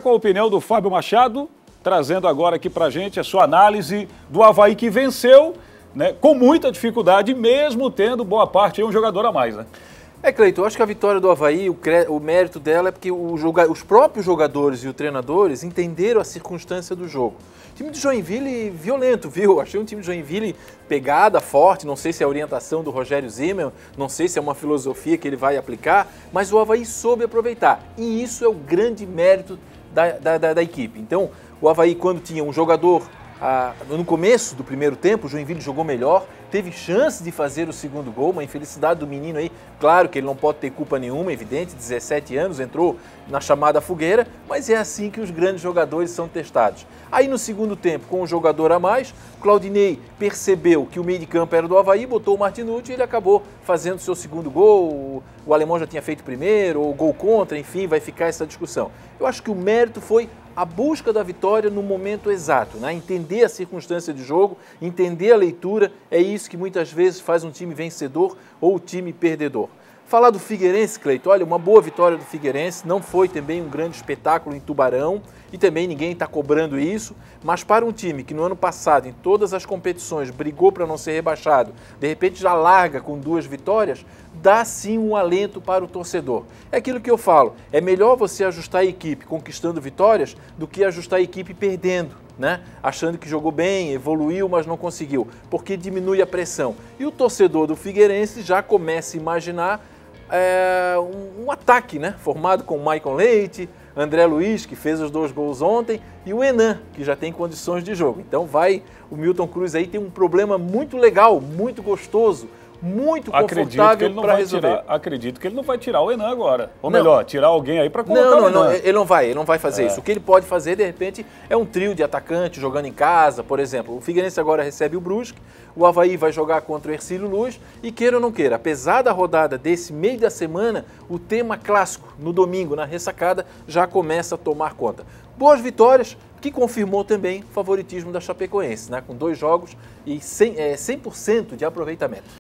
com a opinião do Fábio Machado, trazendo agora aqui pra gente a sua análise do Avaí que venceu, né, com muita dificuldade, mesmo tendo boa parte um jogador a mais, né? Cleiton, eu acho que a vitória do Avaí, o mérito dela é porque os próprios jogadores e os treinadores entenderam a circunstância do jogo. O time de Joinville violento, viu? Achei um time de Joinville pegada, forte, não sei se é a orientação do Rogério Zimmermann, não sei se é uma filosofia que ele vai aplicar, mas o Avaí soube aproveitar. E isso é o grande mérito da equipe. Então, o Avaí, quando tinha um jogador no começo do primeiro tempo, o Joinville jogou melhor, teve chance de fazer o segundo gol, uma infelicidade do menino aí, claro que ele não pode ter culpa nenhuma, evidente, 17 anos, entrou na chamada fogueira, mas é assim que os grandes jogadores são testados. Aí no segundo tempo, com um jogador a mais, Claudinei percebeu que o meio de campo era do Avaí, botou o Martinucci e ele acabou fazendo seu segundo gol, o alemão já tinha feito primeiro, ou gol contra, enfim, vai ficar essa discussão. Eu acho que o mérito foi a busca da vitória no momento exato, né? Entender a circunstância de jogo, entender a leitura, é isso que muitas vezes faz um time vencedor ou um time perdedor. Falar do Figueirense, Cleiton, olha, uma boa vitória do Figueirense, não foi também um grande espetáculo em Tubarão e também ninguém está cobrando isso, mas para um time que no ano passado, em todas as competições, brigou para não ser rebaixado, de repente já larga com 2 vitórias, dá sim um alento para o torcedor. É aquilo que eu falo, é melhor você ajustar a equipe conquistando vitórias do que ajustar a equipe perdendo, né? Achando que jogou bem, evoluiu, mas não conseguiu, porque diminui a pressão. E o torcedor do Figueirense já começa a imaginar um ataque, né? Formado com o Maicon Leite, André Luiz, que fez os 2 gols ontem, e o Henan, que já tem condições de jogo. Então o Milton Cruz aí tem um problema muito legal, muito gostoso, muito confortável para resolver. Acredito que ele não vai tirar o Henan agora. Ou melhor, tirar alguém aí para colocar o Henan. Não, ele não vai fazer isso. O que ele pode fazer, de repente, é um trio de atacantes jogando em casa, por exemplo. O Figueirense agora recebe o Brusque, o Avaí vai jogar contra o Hercílio Luz e queira ou não queira, apesar da rodada desse meio da semana, o tema clássico, no domingo, na ressacada, já começa a tomar conta. Boas vitórias, que confirmou também o favoritismo da Chapecoense, né? Com 2 jogos e 100% de aproveitamento.